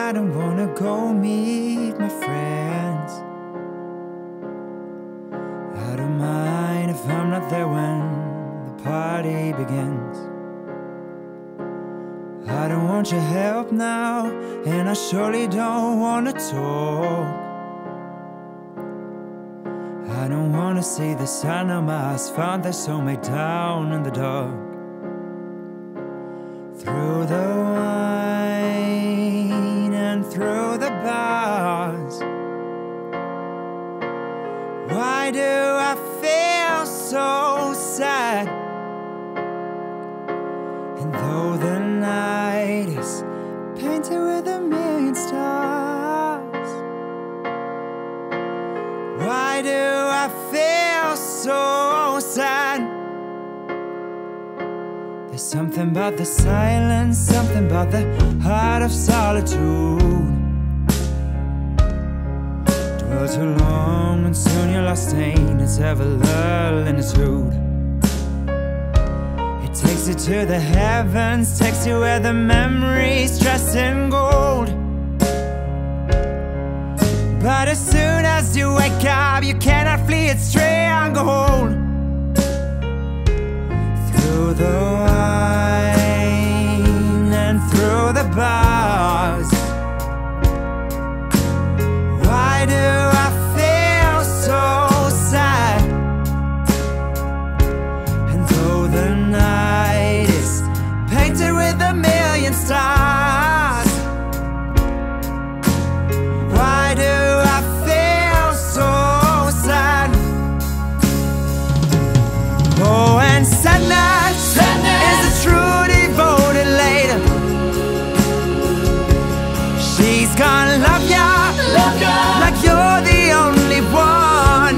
I don't wanna go meet my friends. I don't mind if I'm not there when the party begins. I don't want your help now, and I surely don't wanna talk. I don't wanna see the sign on my eyes, found their soulmate down in the dark. Through the wine and through the bars, why do I feel so sad? And though the night is painted with a million stars, why do I feel so sad? There's something about the silence, something about the heart of solitude. Dwell too long and soon you're lost in its ever-lulling-itude. It takes you to the heavens, takes you where the memories dressed in gold. But as soon as you wake up, you cannot flee its stranglehold. Through the wine and through the bars, why do I feel so sad? And though the night is painted with a million stars, why do I feel so sad? Oh, and sadness is a true devoted lady. She's gonna love ya like you're the only one.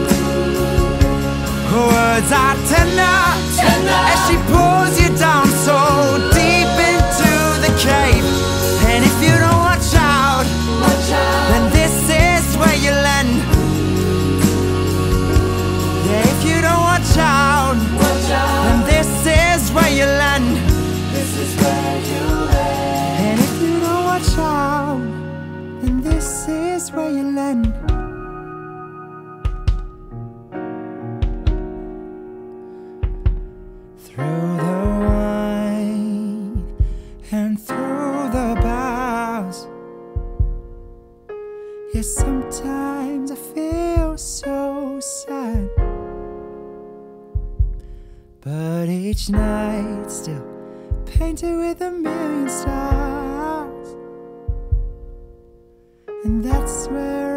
Her words are tender as she pulls you down so deep into the cave. And if you don't watch out, then this is where you'll end. Yeah, if you don't watch out, then this is where you'll end. And if you don't watch out, then this is where you'll end. Through the wine and through the bars, yeah, sometimes I feel so sad, but each night still painted with a million stars. And that's where